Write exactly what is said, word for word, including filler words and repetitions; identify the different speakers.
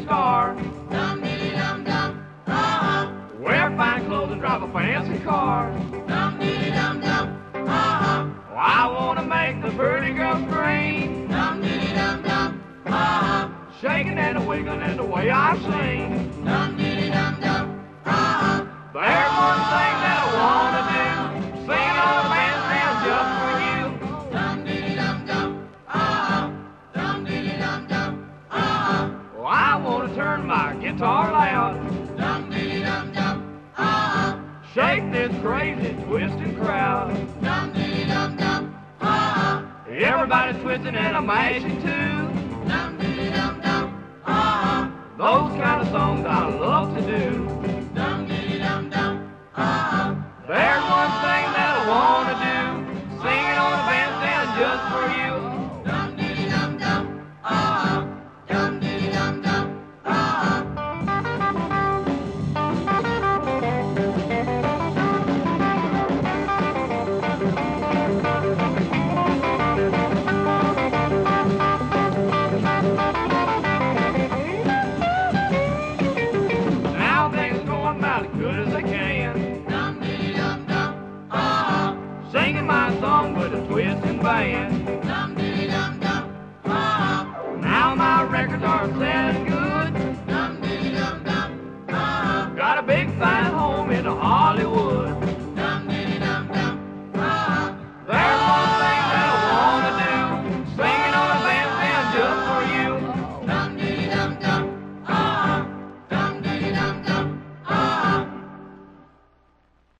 Speaker 1: star.
Speaker 2: Dum ditty dum dum, uh-huh.
Speaker 1: Wear fine clothes and drive a fancy car.
Speaker 2: Dum ditty dum dum, uh-huh.
Speaker 1: Oh, I wanna make the pretty girls scream.
Speaker 2: Dum ditty dum dum, uh-huh.
Speaker 1: Shaking and a wiggling and the way I sing.
Speaker 2: Dum ditty dum dum, uh-huh.
Speaker 1: There's one thing that I wanna do, singing on a bandstand just for you.
Speaker 2: Dum ditty dum dum, uh-huh. Dum ditty dum dum, uh-huh.
Speaker 1: Oh, I wanna turn my guitar loud.
Speaker 2: Dum ditty dum dum, uh-huh.
Speaker 1: Shake this crazy twisting crowd.
Speaker 2: Dum ditty dum dum, uh-huh.
Speaker 1: Everybody's twisting and I'm mashing too.
Speaker 2: Dum ditty dum dum, uh-huh.
Speaker 1: Those kind of songs I love to do.
Speaker 2: Dum ditty dum dum, uh-huh.
Speaker 1: There's one thing that I wanna do, singing on a bandstand just for you.
Speaker 2: Dum ditty dum dum, uh-huh. Dum ditty dum dum, uh-huh.
Speaker 1: Now things going about as good as they can,
Speaker 2: Dum ditty dum dum, uh-huh.
Speaker 1: singing my song with a twisting band.
Speaker 2: Dum ditty